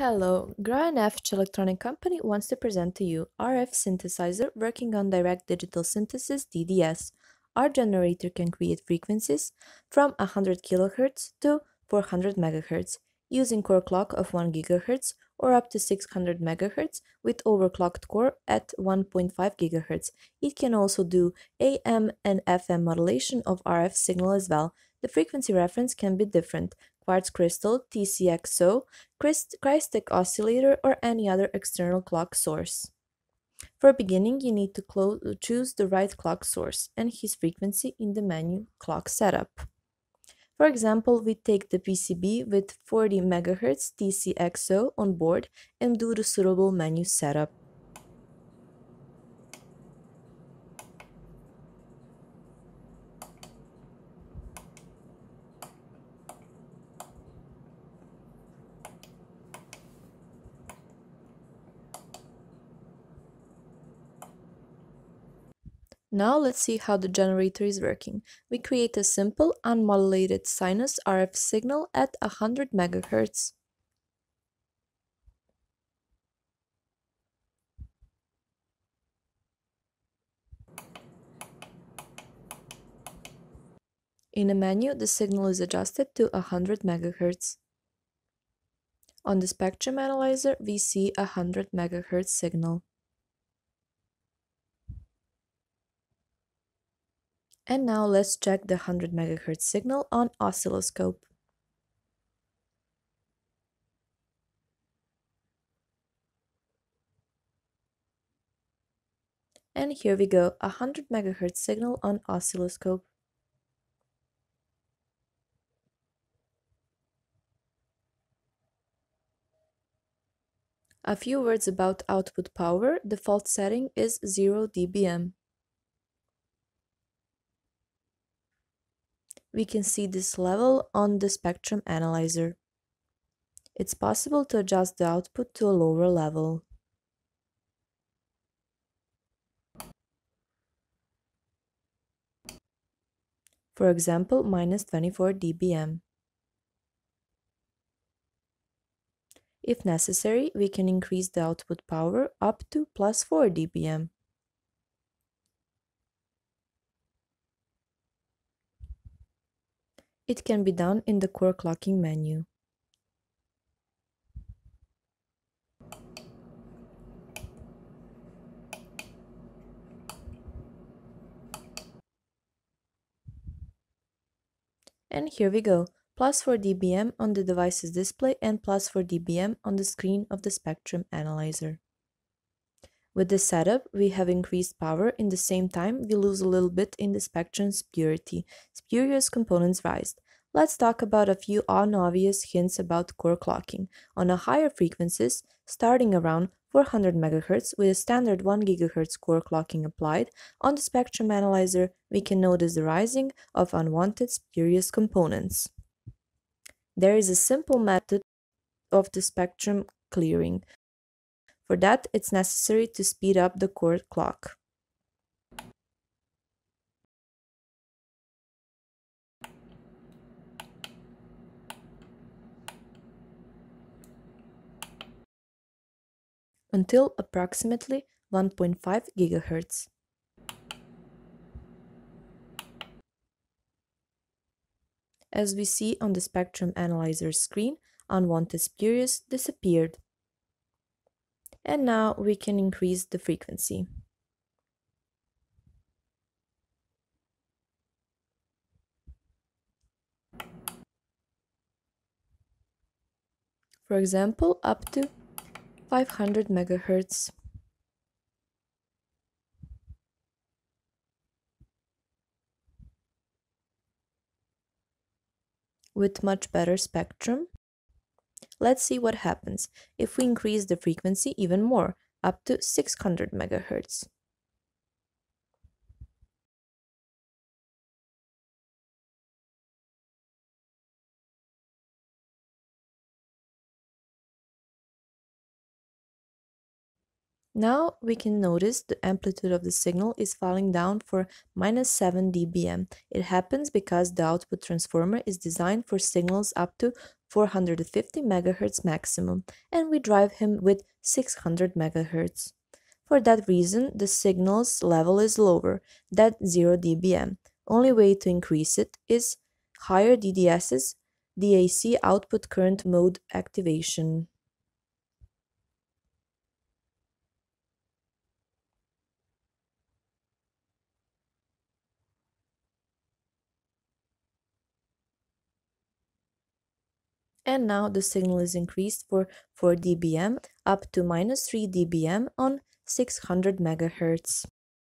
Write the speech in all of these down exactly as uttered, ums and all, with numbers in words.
Hello, Gra and F H Electronic Company wants to present to you R F synthesizer working on direct digital synthesis D D S. Our generator can create frequencies from one hundred kilohertz to four hundred megahertz using core clock of one gigahertz or up to six hundred megahertz with overclocked core at one point five gigahertz. It can also do A M and F M modulation of R F signal as well. The frequency reference can be different: quartz crystal, T C X O, Christic oscillator, or any other external clock source. For beginning, you need to choose the right clock source and his frequency in the menu Clock Setup. For example, we take the P C B with forty megahertz T C X O on board and do the suitable menu setup. Now let's see how the generator is working. We create a simple unmodulated sinus R F signal at one hundred megahertz. In a menu, the signal is adjusted to one hundred megahertz. On the spectrum analyzer, we see a one hundred megahertz signal. And now let's check the one hundred megahertz signal on oscilloscope. And here we go, a one hundred megahertz signal on oscilloscope. A few words about output power. Default setting is zero D B M. We can see this level on the spectrum analyzer. It's possible to adjust the output to a lower level. For example, minus twenty-four D B M. If necessary, we can increase the output power up to plus four D B M. It can be done in the core clocking menu. And here we go, plus four D B M on the device's display and plus four D B M on the screen of the spectrum analyzer. With this setup, we have increased power. In the same time, we lose a little bit in the spectrum's purity. Spurious components rise. Let's talk about a few unobvious hints about core clocking. On a higher frequencies, starting around four hundred megahertz with a standard one gigahertz core clocking applied, on the spectrum analyzer, we can notice the rising of unwanted spurious components. There is a simple method of the spectrum clearing. For that, it's necessary to speed up the core clock. Until approximately one point five gigahertz. As we see on the spectrum analyzer screen, unwanted spurious disappeared. And now we can increase the frequency. For example, up to five hundred megahertz. With much better spectrum. Let's see what happens if we increase the frequency even more, up to six hundred megahertz. Now we can notice the amplitude of the signal is falling down for minus seven d B m. It happens because the output transformer is designed for signals up to four hundred fifty megahertz maximum, and we drive him with six hundred megahertz. For that reason, the signal's level is lower than zero d B m. Only way to increase it is higher D D S's D A C output current mode activation. And now the signal is increased for four d B m up to minus three d B m on six hundred megahertz.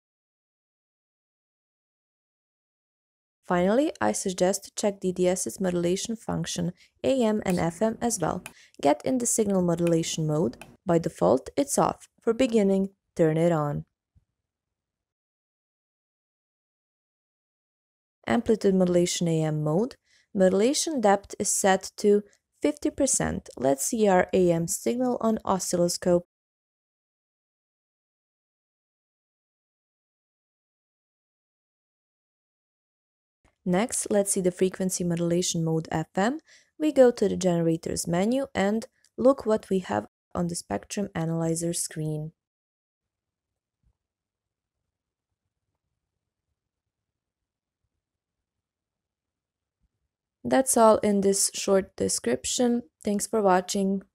Finally, I suggest to check D D S's modulation function A M and F M as well. Get in the signal modulation mode. By default, it's off. For beginning, turn it on. Amplitude modulation A M mode. Modulation depth is set to fifty percent. Let's see our A M signal on oscilloscope. Next, let's see the frequency modulation mode F M. We go to the generators menu and look what we have on the spectrum analyzer screen. That's all in this short description. Thanks for watching.